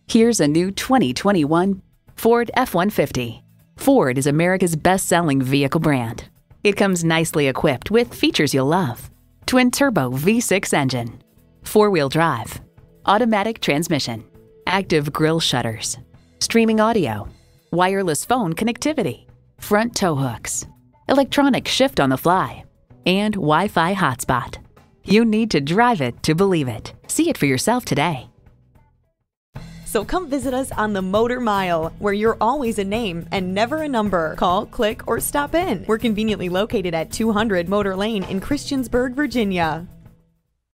Here's a new 2021 Ford F-150. Ford is America's best-selling vehicle brand. It comes nicely equipped with features you'll love. Twin-turbo V6 engine, four-wheel drive, automatic transmission, active grille shutters, streaming audio, wireless phone connectivity, front tow hooks, electronic shift on the fly, and Wi-Fi hotspot. You need to drive it to believe it. See it for yourself today. So come visit us on the Motor Mile, where you're always a name and never a number. Call, click, or stop in. We're conveniently located at 200 Motor Lane in Christiansburg, Virginia.